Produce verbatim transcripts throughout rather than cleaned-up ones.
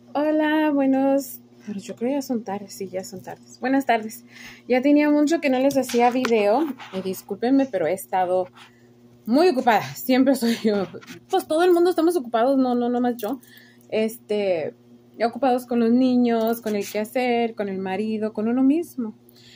Hola, buenos. Pero yo creo que ya son tardes, sí, ya son tardes. Buenas tardes. Ya tenía mucho que no les hacía video. Y discúlpenme, pero he estado muy ocupada. Siempre soy yo. Pues todo el mundo estamos ocupados, no, no, no más yo. Este, ocupados con los niños, con el quehacer, con el marido, con uno mismo.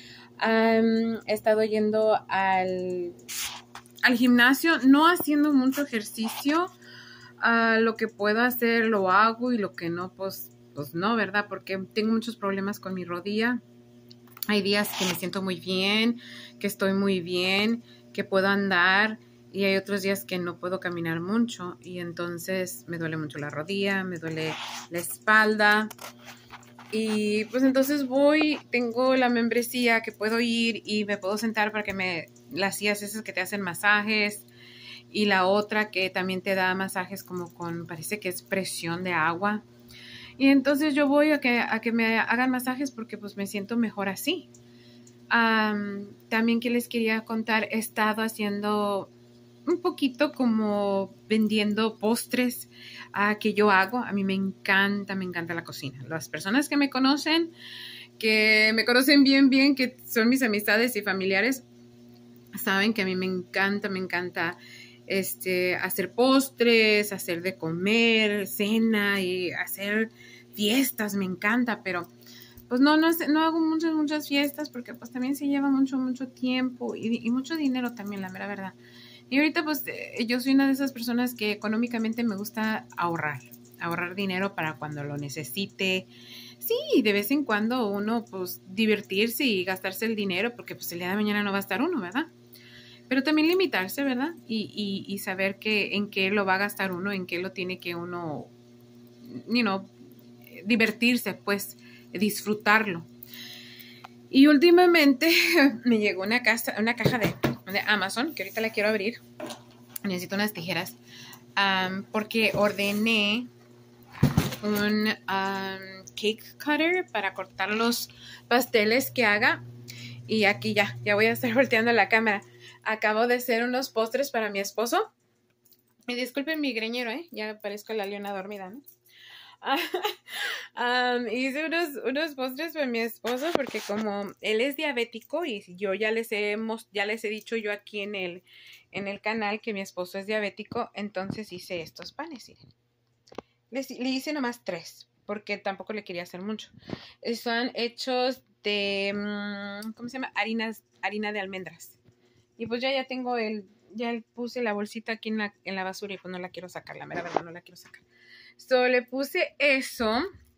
Um, he estado yendo al, al gimnasio, no haciendo mucho ejercicio. Uh, lo que puedo hacer lo hago y lo que no, pues, pues no, ¿verdad? Porque tengo muchos problemas con mi rodilla. Hay días que me siento muy bien, que estoy muy bien, que puedo andar y hay otros días que no puedo caminar mucho y entonces me duele mucho la rodilla, me duele la espalda y pues entonces voy, tengo la membresía que puedo ir y me puedo sentar para que me, las sillas esas que te hacen masajes y la otra que también te da masajes como con, parece que es presión de agua. Y entonces yo voy a que, a que me hagan masajes porque pues me siento mejor así. Um, también que les quería contar, he estado haciendo un poquito como vendiendo postres uh, que yo hago. A mí me encanta, me encanta la cocina. Las personas que me conocen, que me conocen bien, bien, que son mis amistades y familiares, saben que a mí me encanta, me encanta este, hacer postres, hacer de comer, cena y hacer fiestas, me encanta, pero pues no, no, no hago muchas, muchas fiestas porque pues también se lleva mucho, mucho tiempo y, y mucho dinero también, la mera verdad. Y ahorita pues eh, yo soy una de esas personas que económicamente me gusta ahorrar, ahorrar dinero para cuando lo necesite. Sí, de vez en cuando uno pues divertirse y gastarse el dinero porque pues el día de mañana no va a estar uno, ¿verdad? Pero también limitarse, ¿verdad? Y, y, y saber que en qué lo va a gastar uno, en qué lo tiene que uno, you know, divertirse, pues, disfrutarlo. Y últimamente me llegó una, casa, una caja de, de Amazon, que ahorita la quiero abrir. Necesito unas tijeras, um, porque ordené un um, cake cutter para cortar los pasteles que haga. Y aquí ya, ya voy a estar volteando la cámara. Acabo de hacer unos postres para mi esposo. Y disculpen mi greñero, ¿eh? Ya parezco la leona dormida, ¿no? um, hice unos, unos postres para mi esposo porque como él es diabético y yo ya les he, ya les he dicho yo aquí en el, en el canal que mi esposo es diabético, entonces hice estos panes, miren. Les, le hice nomás tres porque tampoco le quería hacer mucho. Son hechos de, ¿cómo se llama? Harinas, harina de almendras. Y pues ya, ya tengo el, ya puse la bolsita aquí en la, en la basura y pues no la quiero sacar, la mera verdad no la quiero sacar. So, le puse eso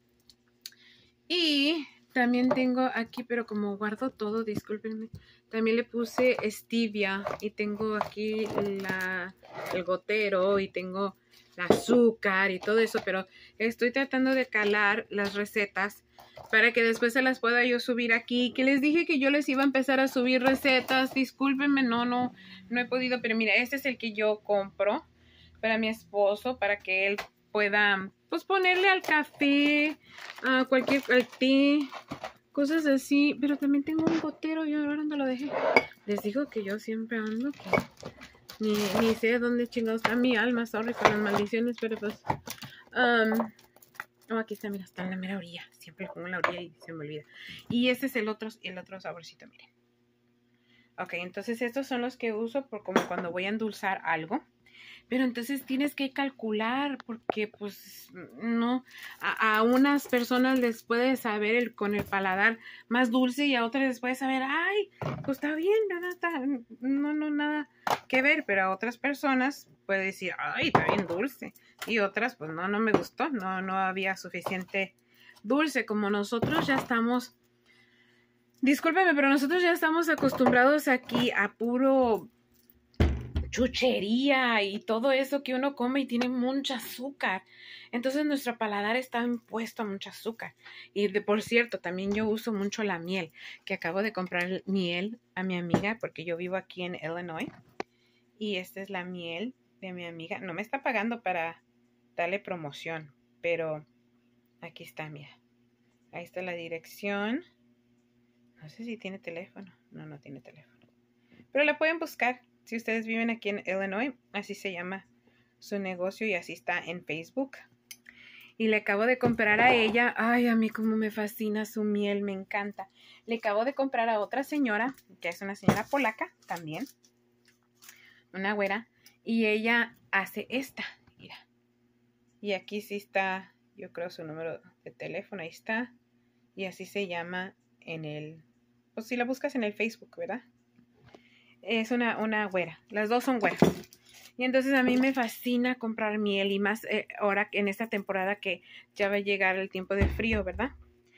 y también tengo aquí, pero como guardo todo, discúlpenme, también le puse stevia y tengo aquí la, el gotero y tengo el azúcar y todo eso, pero estoy tratando de calar las recetas para que después se las pueda yo subir aquí, que les dije que yo les iba a empezar a subir recetas, discúlpenme, no, no, no he podido, pero mira, este es el que yo compro para mi esposo, para que él pueda, pues, ponerle al café, a cualquier, al té, cosas así, pero también tengo un gotero, yo ahora no lo dejé. Les digo que yo siempre ando, que ni, ni sé dónde chingados está mi alma, sorry con las maldiciones, pero pues, um, oh, aquí está, mira, está en la mera orilla. Siempre pongo en la orilla y se me olvida. Y este es el otro, el otro saborcito, miren. Ok, entonces estos son los que uso por como cuando voy a endulzar algo. Pero entonces tienes que calcular porque pues no, a, a unas personas les puede saber el, con el paladar más dulce y a otras les puede saber, ay, pues está bien, ¿verdad? Está, no, no, nada que ver, pero a otras personas puede decir, ay, está bien dulce. Y otras, pues no, no me gustó, no, no había suficiente dulce. Como nosotros ya estamos, discúlpeme, pero nosotros ya estamos acostumbrados aquí a puro chuchería y todo eso que uno come y tiene mucho azúcar. Entonces nuestro paladar está impuesto a mucho azúcar. Y de, por cierto, también yo uso mucho la miel, que acabo de comprar miel a mi amiga porque yo vivo aquí en Illinois. Y esta es la miel de mi amiga. No me está pagando para darle promoción, pero aquí está, mira. Ahí está la dirección. No sé si tiene teléfono. No, no tiene teléfono. Pero la pueden buscar. Si ustedes viven aquí en Illinois, así se llama su negocio y así está en Facebook. Y le acabo de comprar a ella, ay, a mí como me fascina su miel, me encanta. Le acabo de comprar a otra señora, que es una señora polaca también, una güera, y ella hace esta, mira. Y aquí sí está, yo creo su número de teléfono, ahí está. Y así se llama en el, pues si la buscas en el Facebook, ¿verdad? Es una, una güera, las dos son güeras. Y entonces a mí me fascina comprar miel y más eh, ahora en esta temporada que ya va a llegar el tiempo de frío, ¿verdad?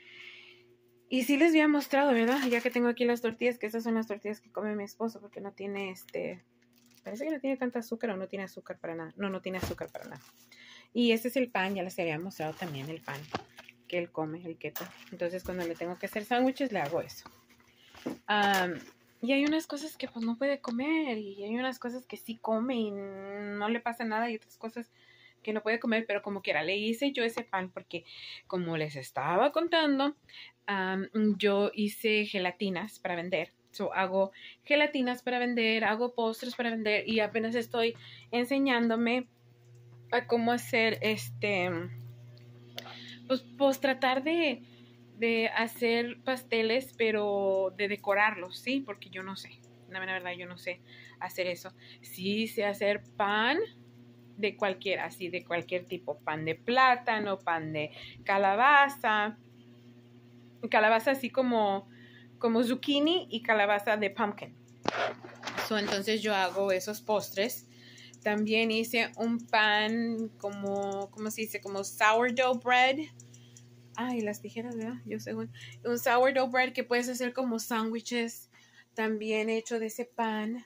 Y sí les había mostrado, ¿verdad? Ya que tengo aquí las tortillas, que estas son las tortillas que come mi esposo porque no tiene este... Parece que no tiene tanta azúcar o no tiene azúcar para nada. No, no tiene azúcar para nada. Y este es el pan, ya les había mostrado también el pan que él come, el keto. Entonces cuando le tengo que hacer sándwiches le hago eso. Um, Y hay unas cosas que pues no puede comer y hay unas cosas que sí come y no le pasa nada y otras cosas que no puede comer, pero como quiera, le hice yo ese pan porque como les estaba contando, um, yo hice gelatinas para vender. So, hago gelatinas para vender, hago postres para vender y apenas estoy enseñándome a cómo hacer este, pues, pues tratar de... de hacer pasteles, pero de decorarlos, ¿sí? Porque yo no sé, la verdad yo no sé hacer eso. Sí sé hacer pan de cualquiera, así de cualquier tipo, pan de plátano, pan de calabaza, calabaza así como, como zucchini y calabaza de pumpkin. So, entonces yo hago esos postres. También hice un pan como, ¿cómo se dice? Como sourdough bread. Ay, las tijeras, ¿verdad? Yo según. Un sourdough bread que puedes hacer como sándwiches. También hecho de ese pan.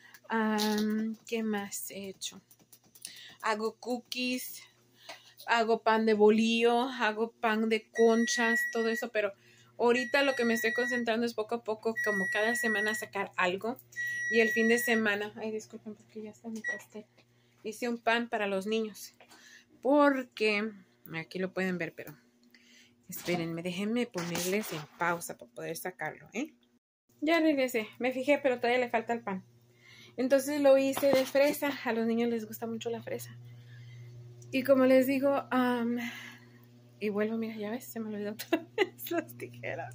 Um, ¿Qué más he hecho? Hago cookies. Hago pan de bolillo. Hago pan de conchas. Todo eso. Pero ahorita lo que me estoy concentrando es poco a poco. Como cada semana sacar algo. Y el fin de semana. Ay, disculpen porque ya está mi pastel. Hice un pan para los niños. Porque. Aquí lo pueden ver, pero... Espérenme, déjenme ponerles en pausa para poder sacarlo, ¿eh? Ya regresé, me fijé, pero todavía le falta el pan. Entonces lo hice de fresa, a los niños les gusta mucho la fresa. Y como les digo, um, y vuelvo, mira, ya ves, se me olvidó las tijeras.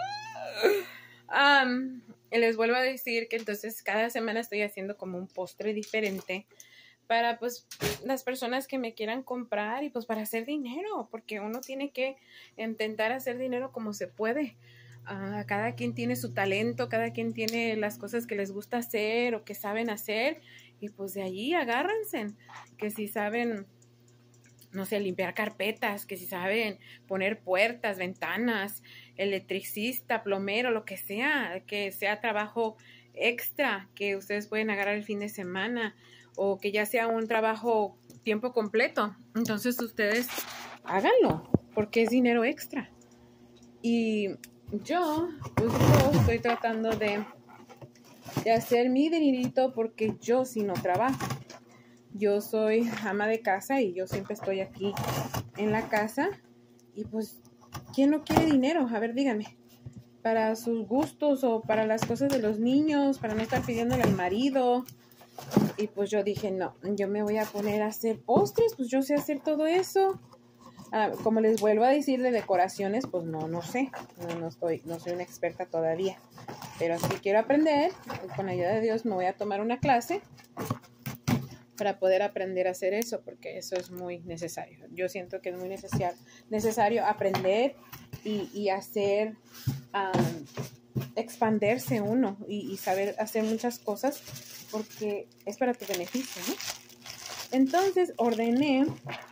Um, les vuelvo a decir que entonces cada semana estoy haciendo como un postre diferente para pues las personas que me quieran comprar y pues para hacer dinero, porque uno tiene que intentar hacer dinero como se puede. Uh, cada quien tiene su talento, cada quien tiene las cosas que les gusta hacer o que saben hacer y pues de allí agárrense, que si saben, no sé, limpiar carpetas, que si saben poner puertas, ventanas, electricista, plomero, lo que sea, que sea trabajo extra que ustedes pueden agarrar el fin de semana o que ya sea un trabajo tiempo completo. Entonces ustedes háganlo porque es dinero extra. Y yo, pues yo estoy tratando de, de hacer mi dinerito porque yo sí no trabajo. Yo soy ama de casa y yo siempre estoy aquí en la casa. Y pues, ¿quién no quiere dinero? A ver, díganme. Para sus gustos o para las cosas de los niños, para no estar pidiéndole al marido. Y pues yo dije, no, yo me voy a poner a hacer postres, pues yo sé hacer todo eso. Ah, como les vuelvo a decir de decoraciones, pues no, no sé, no, no, estoy, no soy una experta todavía. Pero sí quiero aprender, con la ayuda de Dios me voy a tomar una clase para poder aprender a hacer eso, porque eso es muy necesario. Yo siento que es muy necesario, necesario aprender y, y hacer, um, expandirse uno y, y saber hacer muchas cosas, porque es para tu beneficio, ¿no? Entonces ordené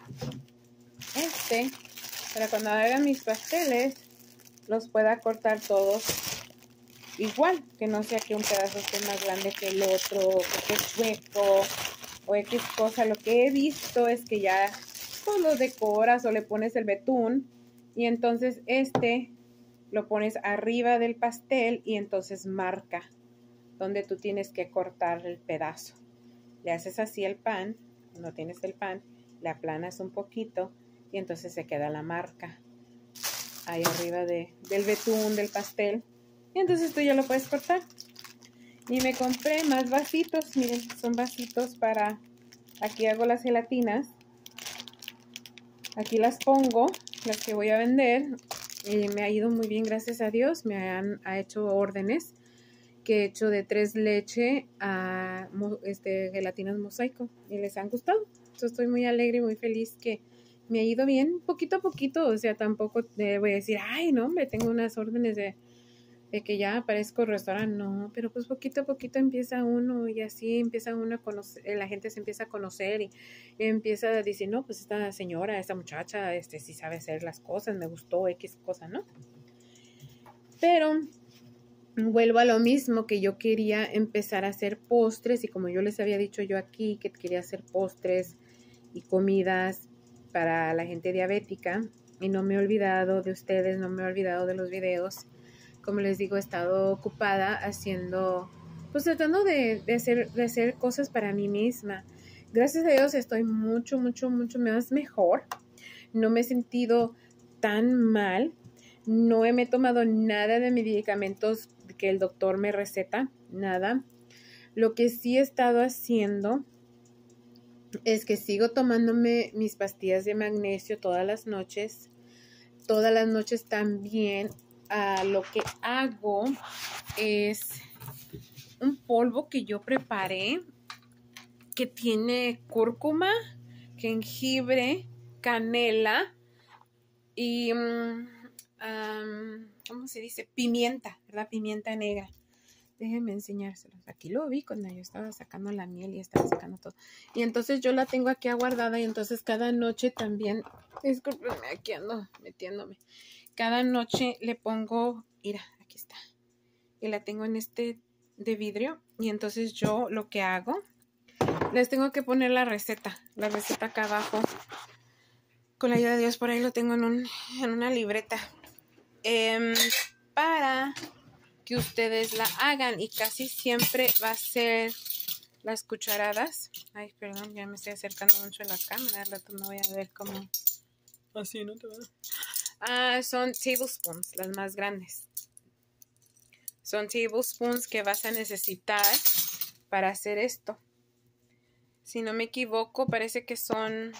este para cuando haga mis pasteles los pueda cortar todos igual, que no sea que un pedazo esté más grande que el otro, que esté chueco o X cosa. Lo que he visto es que ya pues, lo decoras o le pones el betún y entonces este lo pones arriba del pastel y entonces marca donde tú tienes que cortar el pedazo. Le haces así el pan, no tienes el pan, le aplanas un poquito y entonces se queda la marca ahí arriba de, del betún del pastel y entonces tú ya lo puedes cortar. Y me compré más vasitos, miren, son vasitos para, aquí hago las gelatinas Aquí las pongo, las que voy a vender. Y me ha ido muy bien, gracias a Dios. Me han ha hecho órdenes que he hecho de tres leche a este, gelatinas mosaico y les han gustado. Entonces estoy muy alegre y muy feliz que me ha ido bien poquito a poquito. O sea, tampoco te voy a decir, ay, no, hombre, tengo unas órdenes de, de que ya aparezco restaurante. No, pero pues poquito a poquito empieza uno y así empieza uno a conocer, la gente se empieza a conocer y, y empieza a decir, no, pues esta señora, esta muchacha, este sí sabe hacer las cosas, me gustó X cosa, ¿no? Pero vuelvo a lo mismo, que yo quería empezar a hacer postres y como yo les había dicho yo aquí que quería hacer postres y comidas para la gente diabética y no me he olvidado de ustedes, no me he olvidado de los videos. Como les digo, he estado ocupada haciendo, pues tratando de, de, hacer, de hacer cosas para mí misma. Gracias a Dios estoy mucho, mucho, mucho más mejor. No me he sentido tan mal. No me he tomado nada de mis medicamentos que el doctor me receta, nada. Lo que sí he estado haciendo es que sigo tomándome mis pastillas de magnesio todas las noches. Todas las noches también uh, lo que hago es un polvo que yo preparé que tiene cúrcuma, jengibre, canela y... Um, Um, ¿cómo se dice? Pimienta, ¿verdad? Pimienta negra. Déjenme enseñárselos. Aquí lo vi cuando yo estaba sacando la miel y estaba sacando todo. Y entonces yo la tengo aquí aguardada y entonces cada noche también, discúlpenme, aquí ando metiéndome. Cada noche le pongo, mira, aquí está. Y la tengo en este de vidrio. Y entonces yo lo que hago, les tengo que poner la receta. La receta acá abajo. Con la ayuda de Dios, por ahí lo tengo en, un, en una libreta. Eh, para que ustedes la hagan y casi siempre va a ser las cucharadas. Ay, perdón, ya me estoy acercando mucho a la cámara, al rato no voy a ver cómo así no te va. Ah, son tablespoons, las más grandes. Son tablespoons que vas a necesitar para hacer esto. Si no me equivoco, parece que son...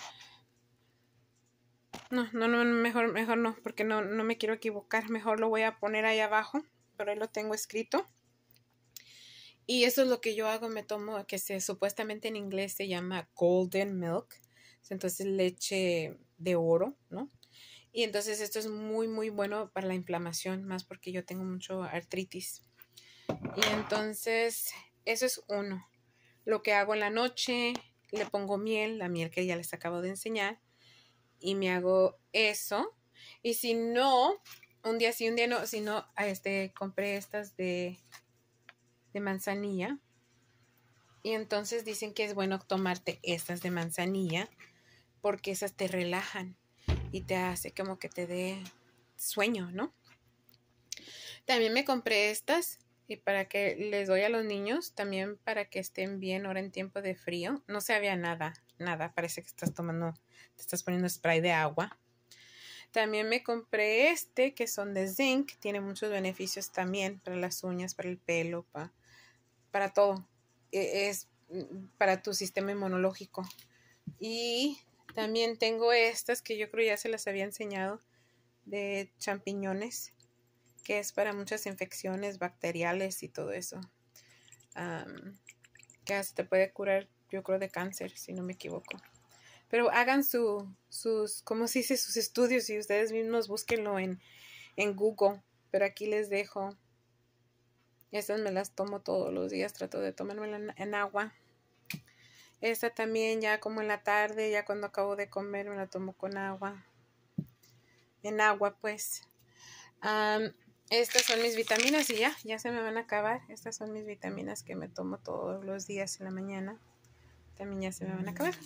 No, no, no, mejor, mejor no, porque no, no me quiero equivocar. Mejor lo voy a poner ahí abajo, pero ahí lo tengo escrito. Y eso es lo que yo hago, me tomo, que se supuestamente en inglés se llama golden milk. Entonces leche de oro, ¿no? Y entonces esto es muy, muy bueno para la inflamación, más porque yo tengo mucho artritis. Y entonces eso es uno. Lo que hago en la noche, le pongo miel, la miel que ya les acabo de enseñar. Y me hago eso. Y si no, un día sí, un día no, si no, este, compré estas de, de manzanilla. Y entonces dicen que es bueno tomarte estas de manzanilla porque esas te relajan y te hace como que te dé sueño, ¿no? También me compré estas y para que les doy a los niños, también para que estén bien ahora en tiempo de frío. No sabía nada, nada, parece que estás tomando, te estás poniendo spray de agua. También me compré este, que son de zinc, tiene muchos beneficios también para las uñas, para el pelo, para, para todo. Es para tu sistema inmunológico. Y también tengo estas que yo creo ya se las había enseñado, de champiñones, que es para muchas infecciones bacteriales y todo eso. Um, que hasta te puede curar, yo creo, de cáncer, si no me equivoco. Pero hagan su, sus, ¿cómo se dice? Sus estudios y ustedes mismos búsquenlo en, en Google. Pero aquí les dejo. Estas me las tomo todos los días, trato de tomármela en, en agua. Esta también ya como en la tarde, ya cuando acabo de comer me la tomo con agua. En agua pues. Um, estas son mis vitaminas y ya, ya se me van a acabar. Estas son mis vitaminas que me tomo todos los días en la mañana. También ya se me van a acabar.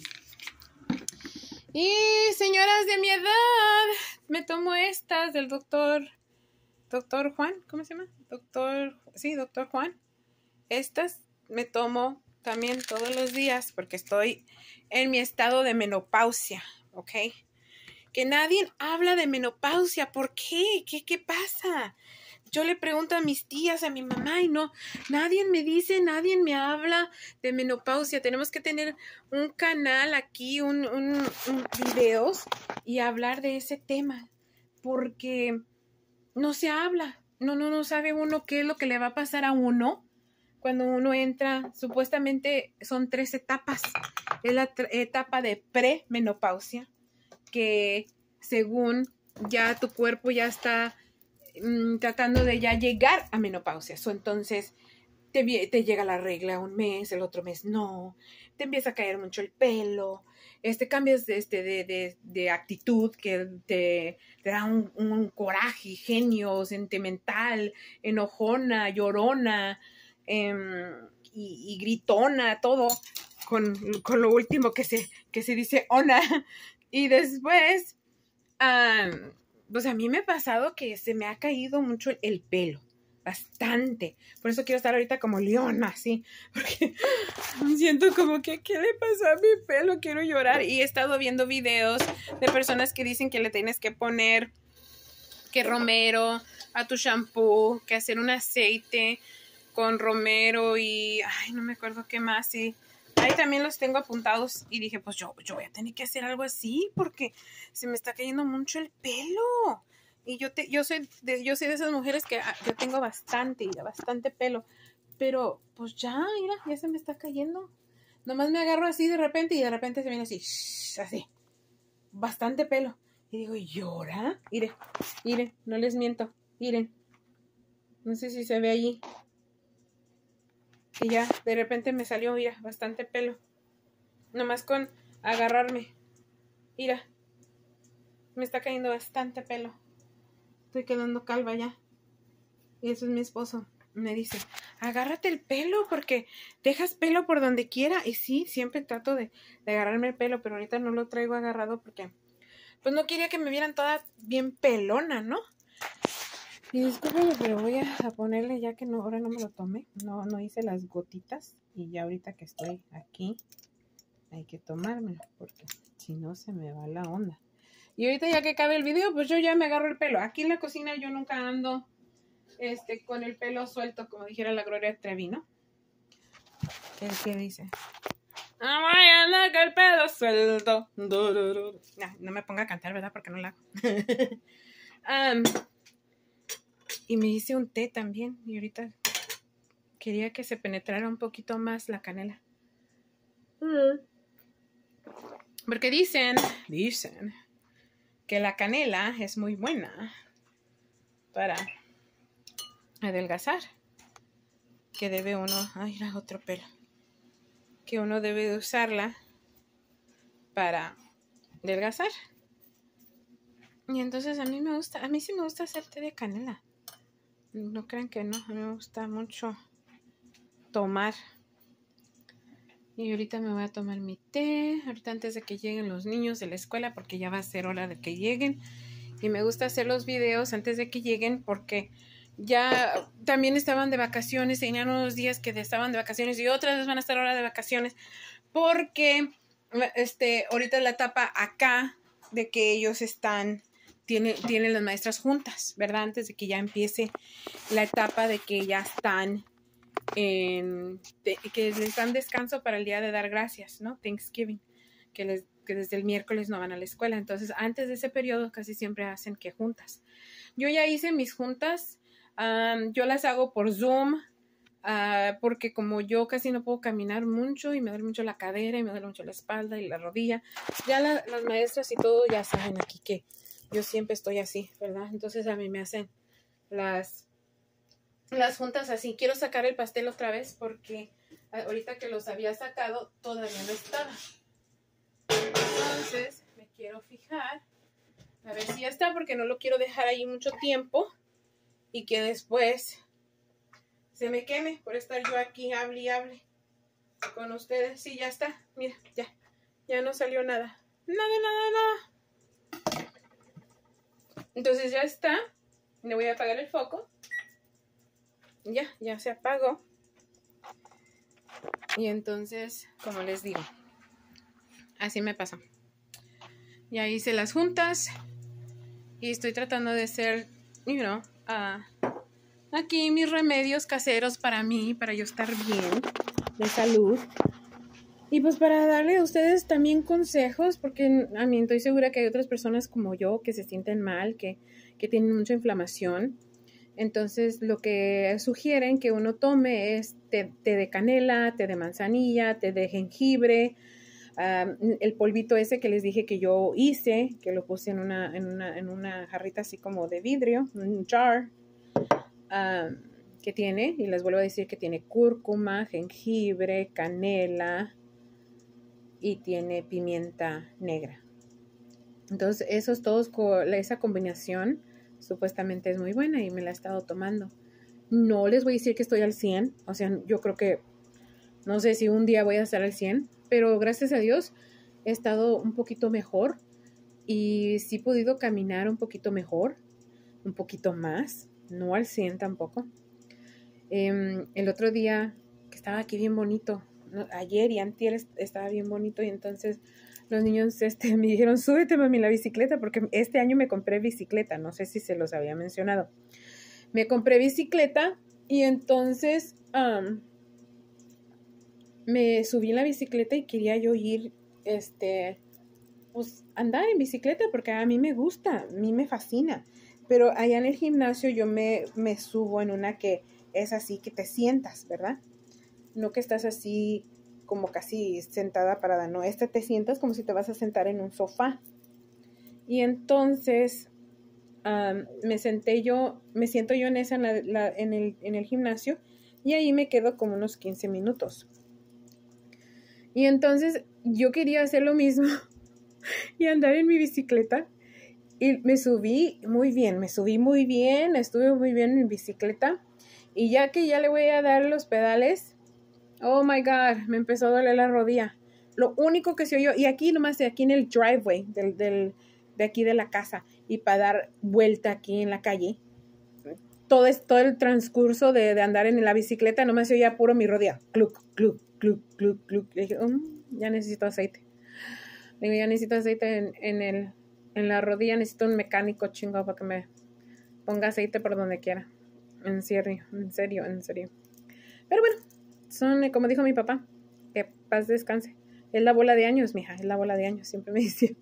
Y señoras de mi edad, me tomo estas del doctor, doctor Juan, ¿cómo se llama? Doctor, sí, doctor Juan. Estas me tomo también todos los días porque estoy en mi estado de menopausia, ¿ok? Que nadie habla de menopausia. ¿Por qué? ¿Qué, qué pasa? yo le pregunto a mis tías, a mi mamá, y no, nadie me dice, nadie me habla de menopausia. Tenemos que tener un canal aquí, un, un, un videos y hablar de ese tema, porque no se habla. No, no, no sabe uno qué es lo que le va a pasar a uno cuando uno entra. Supuestamente son tres etapas. Es la etapa de premenopausia, que según ya tu cuerpo ya está mmm, tratando de ya llegar a menopausia. So, entonces te, te llega la regla un mes, el otro mes no, te empieza a caer mucho el pelo, este, cambias de, este, de, de, de actitud que te, te da un, un coraje, genio, sentimental, enojona, llorona eh, y, y gritona, todo con, con lo último que se, que se dice ona. Y después, um, pues a mí me ha pasado que se me ha caído mucho el pelo. Bastante. Por eso quiero estar ahorita como leona, así. Porque siento como que, ¿qué le pasa a mi pelo? Quiero llorar. Y he estado viendo videos de personas que dicen que le tienes que poner que romero a tu shampoo, que hacer un aceite con romero y... Ay, no me acuerdo qué más, sí. Ahí también los tengo apuntados y dije, pues yo, yo voy a tener que hacer algo así porque se me está cayendo mucho el pelo. Y yo, te, yo, soy de, yo soy de esas mujeres que ah, yo tengo bastante, bastante pelo. Pero pues ya, mira, ya se me está cayendo. Nomás me agarro así de repente y de repente se viene así, shh, así. Bastante pelo. Y digo, ¿llora? Miren, miren, no les miento, miren. No sé si se ve allí. Y ya, de repente me salió, mira, bastante pelo. Nomás con agarrarme. Mira, me está cayendo bastante pelo. Estoy quedando calva ya. Y eso es mi esposo. Me dice, agárrate el pelo porque dejas pelo por donde quiera. Y sí, siempre trato de, de agarrarme el pelo, pero ahorita no lo traigo agarrado porque pues no quería que me vieran toda bien pelona, ¿no? Y discúlpeme, pero voy a, a ponerle ya que no, ahora no me lo tomé. No, no hice las gotitas. Y ya ahorita que estoy aquí, hay que tomármelo porque si no se me va la onda. Y ahorita ya que acabe el video, pues yo ya me agarro el pelo. Aquí en la cocina yo nunca ando este, con el pelo suelto, como dijera la Gloria Trevi, ¿no? ¿Qué, qué dice? No voy a andar con el pelo suelto. No, no me ponga a cantar, ¿verdad? Porque no la hago. um, y me hice un té también. Y ahorita quería que se penetrara un poquito más la canela. Mm. Porque dicen, dicen... que la canela es muy buena para adelgazar, que debe uno, ay, era otro pelo, que uno debe de usarla para adelgazar. Y entonces a mí me gusta, a mí sí me gusta hacer té de canela. No crean que no, a mí me gusta mucho tomar. Y ahorita me voy a tomar mi té, ahorita antes de que lleguen los niños de la escuela, porque ya va a ser hora de que lleguen. Y me gusta hacer los videos antes de que lleguen porque ya también estaban de vacaciones, tenían unos días que estaban de vacaciones y otras veces van a estar ahora de vacaciones porque este, ahorita es la etapa acá de que ellos están, tienen, tienen las maestras juntas, ¿verdad? Antes de que ya empiece la etapa de que ya están en, de, que les dan descanso para el día de dar gracias, ¿no? Thanksgiving, que les que desde el miércoles no van a la escuela. Entonces, antes de ese periodo casi siempre hacen que juntas. Yo ya hice mis juntas, um, yo las hago por Zoom, uh, porque como yo casi no puedo caminar mucho y me duele mucho la cadera y me duele mucho la espalda y la rodilla, ya la, las maestras y todo ya saben aquí que yo siempre estoy así, ¿verdad? Entonces a mí me hacen las, las juntas así. Quiero sacar el pastel otra vez porque ahorita que los había sacado todavía no estaba. Entonces me quiero fijar a ver si ya está porque no lo quiero dejar ahí mucho tiempo y que después se me queme por estar yo aquí hable y hable con ustedes. Sí, ya está, mira, ya ya no salió nada, nada, nada, nada. Entonces ya está. Le voy a apagar el foco. Ya, ya se apagó. Y entonces, como les digo, así me pasó. Ya hice las juntas y estoy tratando de ser, you know, uh, aquí mis remedios caseros para mí, para yo estar bien de salud. Y pues para darle a ustedes también consejos, porque a mí estoy segura que hay otras personas como yo que se sienten mal, que, que tienen mucha inflamación. Entonces lo que sugieren que uno tome es té, té de canela, té de manzanilla, té de jengibre, um, el polvito ese que les dije que yo hice, que lo puse en una, en una, en una jarrita así como de vidrio, un jar, um, que tiene, y les vuelvo a decir que tiene cúrcuma, jengibre, canela y tiene pimienta negra. Entonces esos todos, esa combinación supuestamente es muy buena y me la he estado tomando. No les voy a decir que estoy al cien, o sea, yo creo que no sé si un día voy a estar al cien, pero gracias a Dios he estado un poquito mejor y sí he podido caminar un poquito mejor, un poquito más, no al cien tampoco. Eh, el otro día que estaba aquí bien bonito, ¿no? Ayer y antier estaba bien bonito y entonces los niños este, me dijeron, súbete mami la bicicleta, porque este año me compré bicicleta, no sé si se los había mencionado. Me compré bicicleta y entonces um, me subí en la bicicleta y quería yo ir, este, pues andar en bicicleta porque a mí me gusta, a mí me fascina. Pero allá en el gimnasio yo me, me subo en una que es así, que te sientas, ¿verdad? No que estás así como casi sentada parada, no, esta te sientas como si te vas a sentar en un sofá. Y entonces um, me senté yo, me siento yo en esa, en, la, la, en, el, en el gimnasio y ahí me quedo como unos quince minutos. Y entonces yo quería hacer lo mismo y andar en mi bicicleta y me subí muy bien, me subí muy bien, estuve muy bien en mi bicicleta y ya que ya le voy a dar los pedales, oh my God, me empezó a doler la rodilla. Lo único que se oyó, y aquí nomás, aquí en el driveway del, del, de aquí de la casa, y para dar vuelta aquí en la calle, todo, es, todo el transcurso de, de andar en la bicicleta, nomás se oía puro mi rodilla. Cluc, cluc, cluc, cluc, cluc. Le dije, um, ya necesito aceite. Le digo, ya necesito aceite en, en, el, en la rodilla, necesito un mecánico chingo para que me ponga aceite por donde quiera. En serio, en serio, en serio. Pero bueno. Son, como dijo mi papá, que paz descanse. Es la bola de años, mija, es la bola de años, siempre me decía.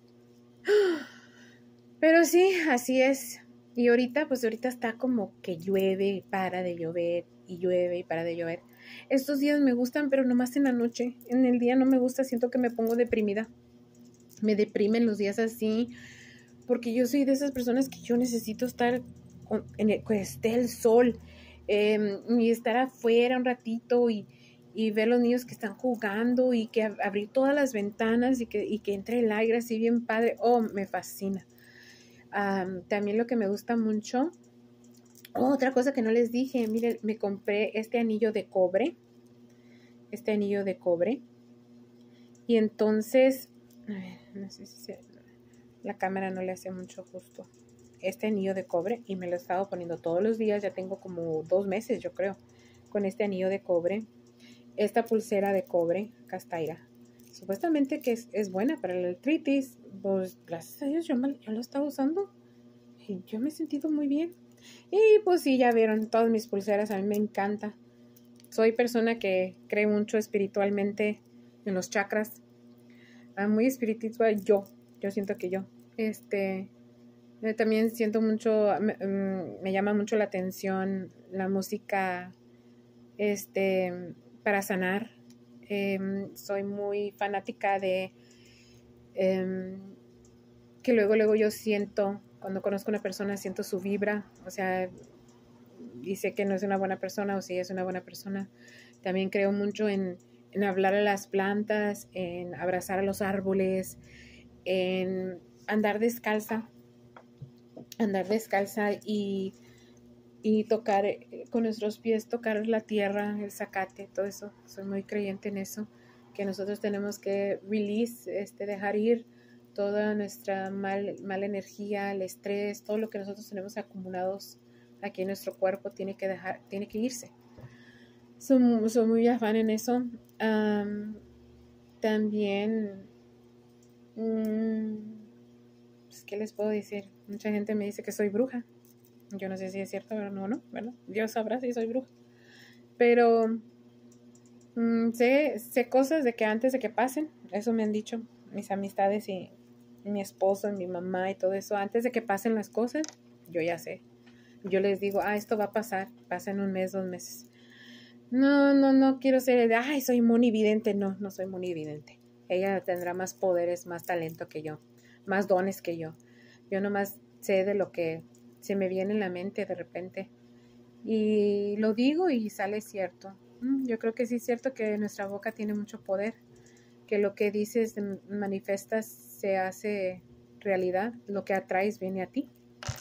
Pero sí, así es. Y ahorita, pues ahorita está como que llueve y para de llover, y llueve y para de llover. Estos días me gustan, pero nomás en la noche. En el día no me gusta, siento que me pongo deprimida. Me deprimen los días así, porque yo soy de esas personas que yo necesito estar, con, en el, que esté el sol, eh, y estar afuera un ratito y y ver los niños que están jugando y que ab- abrir todas las ventanas y que, y que entre el aire así bien padre. Oh, me fascina. Um, también lo que me gusta mucho, oh, otra cosa que no les dije, miren, me compré este anillo de cobre, este anillo de cobre, y entonces, a ver, no sé si se, la cámara no le hace mucho justo, este anillo de cobre, y me lo he estado poniendo todos los días, ya tengo como dos meses, yo creo, con este anillo de cobre. Esta pulsera de cobre, castaira, supuestamente que es, es buena para la artritis. Pues gracias a Dios yo, me, yo lo estaba usando y yo me he sentido muy bien. Y pues sí, ya vieron todas mis pulseras, a mí me encanta. Soy persona que cree mucho espiritualmente en los chakras. Ah, muy espiritual yo, yo siento que yo. Este, eh, también siento mucho, me, me llama mucho la atención la música, este... para sanar. Eh, soy muy fanática de eh, que luego, luego yo siento, cuando conozco a una persona, siento su vibra, o sea, dice que no es una buena persona o si es una buena persona. También creo mucho en, en hablar a las plantas, en abrazar a los árboles, en andar descalza, andar descalza y y tocar eh, con nuestros pies, tocar la tierra, el zacate, todo eso. Soy muy creyente en eso, que nosotros tenemos que release, este, dejar ir toda nuestra mal, mala energía, el estrés, todo lo que nosotros tenemos acumulados aquí en nuestro cuerpo tiene que dejar, tiene que irse. Soy, soy muy afán en eso. Um, también, um, pues, ¿qué les puedo decir? Mucha gente me dice que soy bruja. Yo no sé si es cierto, pero no, no, ¿verdad? Dios sabrá si soy bruja. Pero mmm, sé, sé cosas de que antes de que pasen, eso me han dicho mis amistades y mi esposo, y mi mamá y todo eso, antes de que pasen las cosas, yo ya sé. Yo les digo, ah, esto va a pasar, pasa en un mes, dos meses. No, no, no quiero ser de, ay, soy monividente. No, no soy monividente. Ella tendrá más poderes, más talento que yo, más dones que yo. Yo nomás sé de lo que se me viene en la mente de repente. Y lo digo y sale cierto. Yo creo que sí es cierto que nuestra boca tiene mucho poder, que lo que dices, manifiestas, se hace realidad, lo que atraes viene a ti.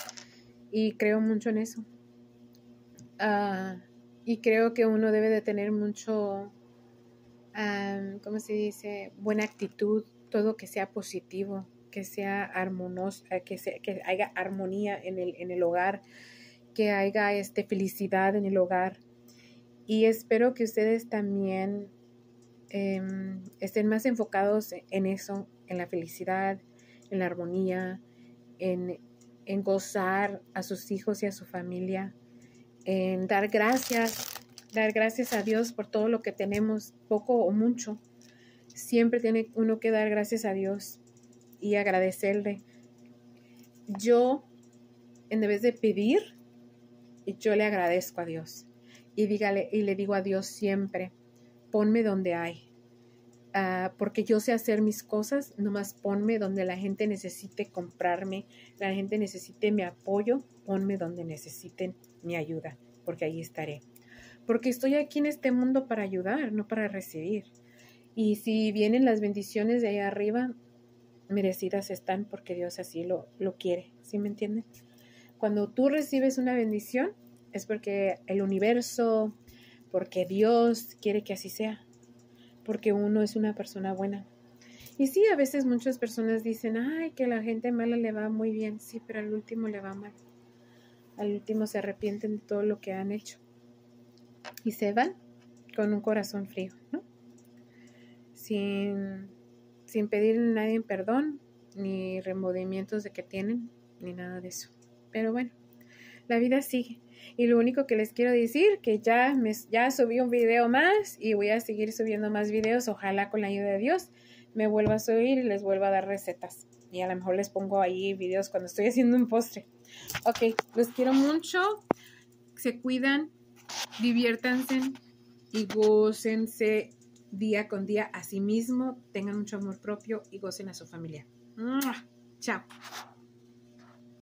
Y creo mucho en eso. Uh, y creo que uno debe de tener mucho, um, ¿cómo se dice? Buena actitud, todo que sea positivo, que sea armonioso, que, sea, que haya armonía en el, en el hogar, que haya este, felicidad en el hogar. Y espero que ustedes también eh, estén más enfocados en eso, en la felicidad, en la armonía, en, en gozar a sus hijos y a su familia, en dar gracias, dar gracias a Dios por todo lo que tenemos, poco o mucho. Siempre tiene uno que dar gracias a Dios y agradecerle. Yo, en vez de pedir, yo le agradezco a Dios y, dígale, y le digo a Dios siempre, ponme donde hay. Uh, porque yo sé hacer mis cosas, nomás ponme donde la gente necesite comprarme, la gente necesite mi apoyo, ponme donde necesiten mi ayuda, porque ahí estaré. Porque estoy aquí en este mundo para ayudar, no para recibir. Y si vienen las bendiciones de allá arriba, merecidas están porque Dios así lo, lo quiere, ¿sí me entienden? Cuando tú recibes una bendición, es porque el universo, porque Dios quiere que así sea. Porque uno es una persona buena. Y sí, a veces muchas personas dicen, ay, que a la gente mala le va muy bien. Sí, pero al último le va mal. Al último se arrepienten de todo lo que han hecho. Y se van con un corazón frío, ¿no? Sin, sin pedirle a nadie perdón, ni remordimientos de que tienen, ni nada de eso. Pero bueno, la vida sigue. Y lo único que les quiero decir, que ya, me, ya subí un video más y voy a seguir subiendo más videos. Ojalá con la ayuda de Dios me vuelva a subir y les vuelva a dar recetas. Y a lo mejor les pongo ahí videos cuando estoy haciendo un postre. Ok, los quiero mucho. Se cuidan, diviértanse y gócense día con día a sí mismo. Tengan mucho amor propio y gocen a su familia. ¡Mua! Chao.